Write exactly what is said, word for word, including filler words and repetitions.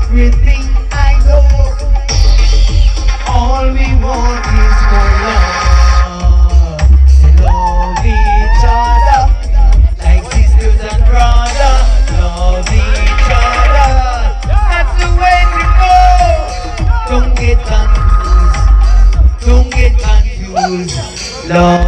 everything I know. All we want is more love. Love each other like sisters and brothers. Love each other. That's the way we go. Don't get confused. Don't get confused. Love.